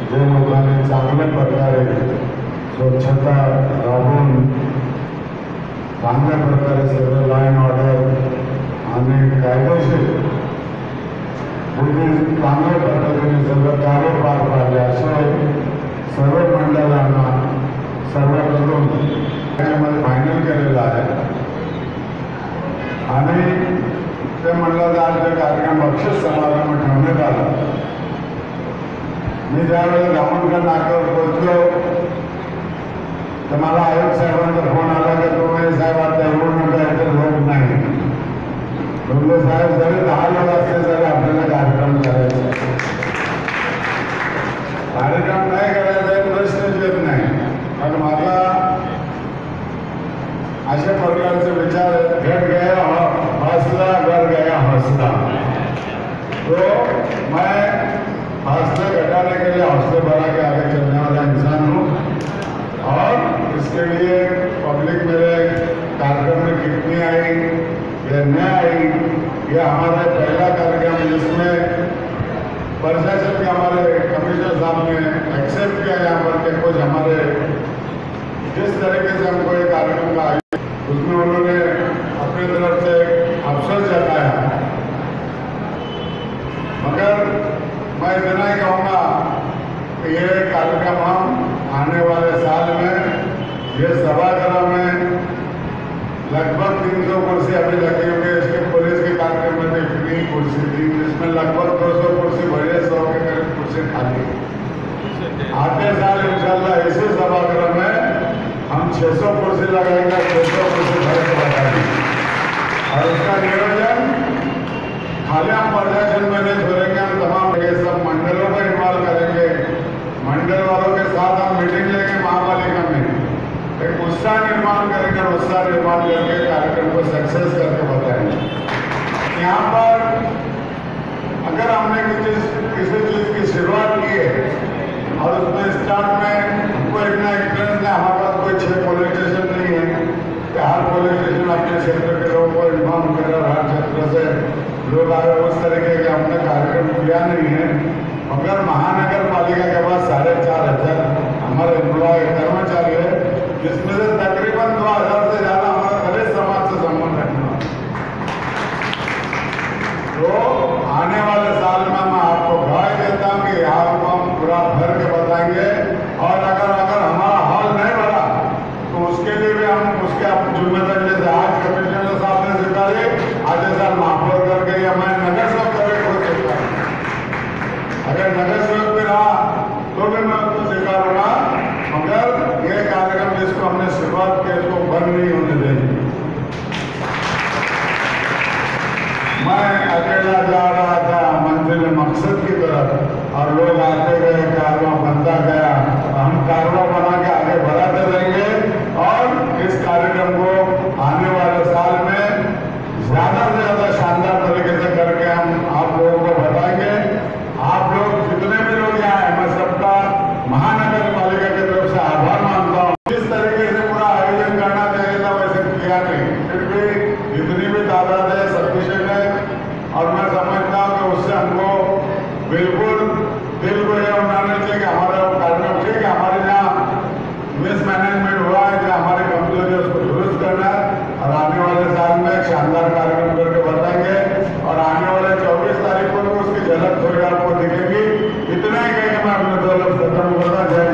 जे लोकांनी चांगल्या प्रकारे स्वच्छता राबवून चांगल्या प्रकारे सगळं लाईन ऑर्डर आणि कायदेशीर चांगल्या पद्धतीने सगळं कार्य पार पाडले असे सर्व मंडळांना सर्वकडून त्यामध्ये फायनल केलेलं आहे आणि ते मंडळाचा आज कार्यक्रम बक्षीस समारंभ ठेवण्यात आला। मी ज्यावेळेला धामणकर नाक्यावर पोहोचलो तर मला आयोग साहेबांचा फोन आला की तुम्ही साहेब आता येऊ नका तर लोक नाही म्हणजे साहेब जरी 10 लोक असले तरी आपल्याला कार्यक्रम करायचा कार्यक्रम नाही करायचा प्रश्नच येत नाही। पण मला अशा प्रकारचे विचार घट गया हौसला बढ़ गया हौसला तो मैं हौसला घटाने के लिए हौसले बढ़ा के आगे चलने वाला इंसान हूँ और इसके लिए पब्लिक मेरे कार्यक्रम में कितनी आई या न आई ये हमारा पहला कार्यक्रम है जिसमें प्रशासन के हमारे कमिश्नर साहब ने एक्सेप्ट किया यहाँ पर के कुछ हमारे जिस तरीके से हमको ये कार्यक्रम का उसमें उन्होंने अपनी तरफ से अफसोस जताया। मगर मैं इतना ही कहूँगा कि ये कार्यक्रम हम आने वाले साल में ये सभागृह में लगभग 300 कुर्सी अभी लगी हुई है। इसके पुलिस के कार्यक्रम में इतनी कुर्सी थी जिसमें लगभग 200 कुर्सी भरी है, 100 के करीब कुर्सी खाली। आते साल इंशाल्लाह इसी सभागृह में हम 600 कुर्सी लगाएंगे, 600 कुर्सी भर के बताएंगे और उसका नियोजन खाली हम प्रशासन में नहीं छोड़ेंगे। हम तमाम ये सब मंडलों को इन्वॉल्व करेंगे, मंडल वालों के साथ हम मीटिंग लेंगे महापालिका में, एक उत्साह निर्माण करेंगे और उत्साह निर्माण करके कार्यक्रम को सक्सेस करके बताएंगे। यहाँ पर अगर हमने किसी चीज़ की शुरुआत की है और उसमें स्टार्ट में हमको इतना एक्सपीरियंस है, हमारे पास कोई 6 पुलिस स्टेशन नहीं है कि हर पुलिस स्टेशन अपने क्षेत्र के लोगों को इन्फॉर्म कर हर क्षेत्र से लोग आए, उस तरीके का हमने कार्यक्रम किया नहीं है। मगर महानगर पालिका के पास 4,500 हमारे एम्प्लॉय कर्मचारी है जिसमें से तकरीबन 2,000 से ज़्यादा हमारा दलित समाज से संबंध रखना। तो आने वाले साल में मैं आपको गाय देता हूँ कि यहाँ को हम पूरा भर के बताएंगे और अगर हमारा हॉल नहीं भरा तो उसके लिए भी हम उसके अपनी जिम्मेदारी जैसे आज कमिश्नर साहब ने स्वीकारी, आज ऐसा महापौर करके या मैं नगर सेवक करके खुद स्वीकार, अगर नगर सेवक भी रहा तो भी मैं उसको स्वीकारूंगा। मगर ये कार्यक्रम जिसको हमने शुरुआत की उसको बंद नहीं होने देंगे। मैं अकेला जा रहा था मंजिल मकसद की तरफ और लोग आते गए, कारवा बनता गया, हम कारवा बना के आगे बढ़ाते रहेंगे और इस कार्यक्रम को आने वाले साल में ज्यादा से ज्यादा शानदार तरीके से करके हम आप लोगों को बताएंगे। आप लोग जितने भी लोग यहाँ हैं मैं सबका महानगर पालिका की तरफ से आभार मानता हूँ। जिस तरीके से पूरा आयोजन करना चाहिए था वैसे किया नहीं, फिर भी जितनी भी तादाद है सफिशिएंट है और मैं समझता हूँ कि उससे हमको बिल्कुल दिल को यह बनाना चाहिए कि हमारा कार्यक्रम ठीक है, हमारे यहाँ मिसमैनेजमेंट हुआ है, जो हमारी कमजोरी है उसको दुरुस्त करना है और आने वाले साल में एक शानदार कार्यक्रम करके बताएंगे और आने वाले 24 तारीख को भी उसकी झलक थोड़ी आपको दिखेगी। इतना ही कहेंगे मैं अपने 2 लफ्ज़ खत्म करता।